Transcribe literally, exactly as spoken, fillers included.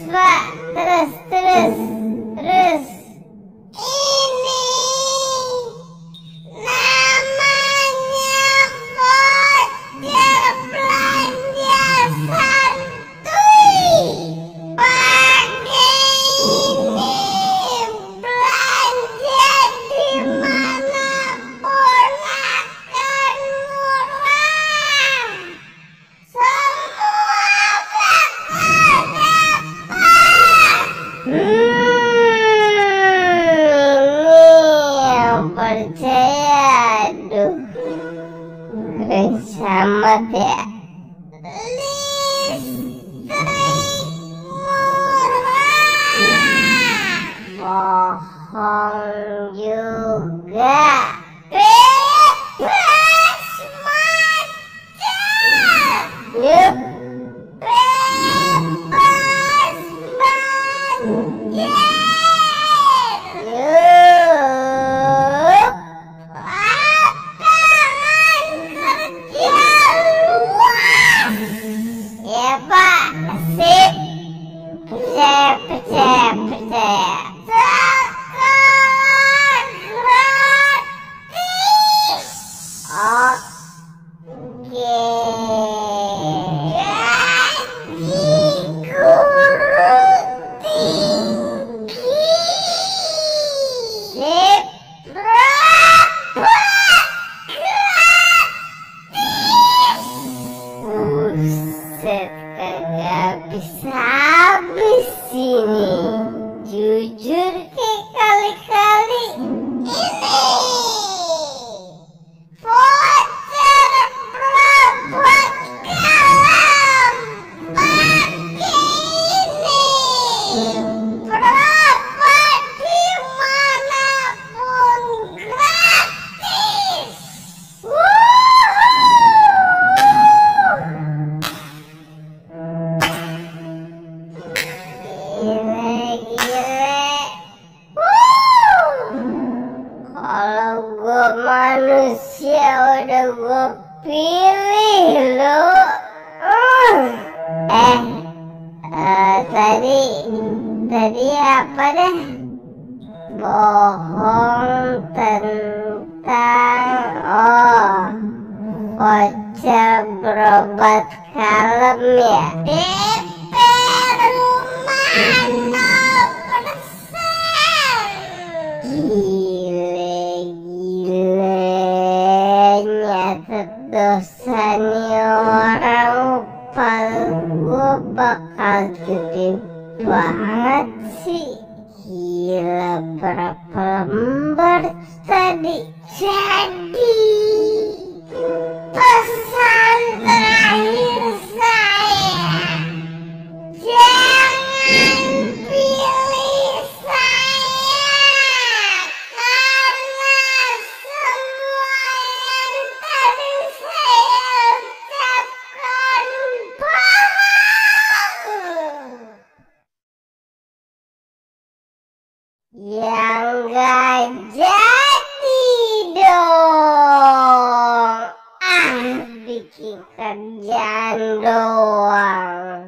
Pak, terus, terus, terus. Ini namanya voucher belanja santuy. Pakai ini belanja dimanapun akan murah. Semua bakal dapat. Hmm, percaya, aduh, keren amat ya. Listrik murah, bohong juga. Bebas macet, yuk, bebas banjir, yuk, lapangan kerja luas. Ya Pak, sip, percaya, percaya, percaya. Sekolah gratis. Oke. Gaji guru tinggi. Sip, berapa gratis? Buset, kagak habis-habis ini. Jujur ke kali-kali ini voucher berapa calon. Pakai ini berapa dimanapun gratis. Gile-gile. Kalau gue manusia udah gue pilih lo. Eh, eh tadi tadi apa deh? Bohong tentang oh voucher berobat kalem ya. D P rumah nol persen. Gile-gile, nyatet dosa nih orang. Upal gue bakal gede banget sih. Gila, berapa lembar tadi? Jadi pesan terakhir saya, jangan pilih saya, karena semua yang tadi saya ucapkan bohong. Yang gak jadi dong. Ah, bikin kerjaan doang.